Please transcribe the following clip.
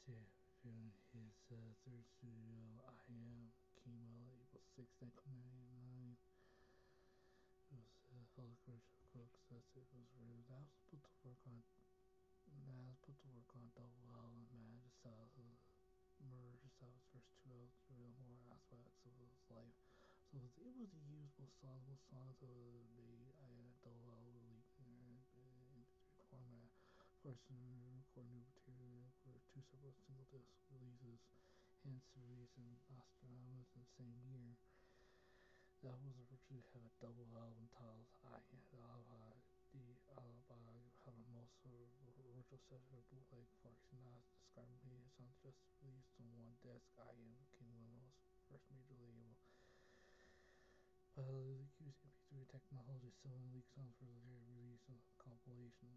During his third studio, I Am, came out April 6, 1999. It was Fellow Commercial Crooks. That's it. Was really that was put to work on. That was put to work on Double L, and man, just murder, just how his first two albums reveal more aspects of his life. So it was a usable song. Most songs that were made. I had Double L released in MP3 format. First, record new material for two separate single disc releases, hence release in Nostradamus in the same year. The albums originally had a double album titled I Had Alibi. The Alibi had a most original set of bootleg Foxy Nas describing me songs just released on one disc. I Am King Willow's first major label. Used MP3 technology, 7 leaked songs were later released on a compilation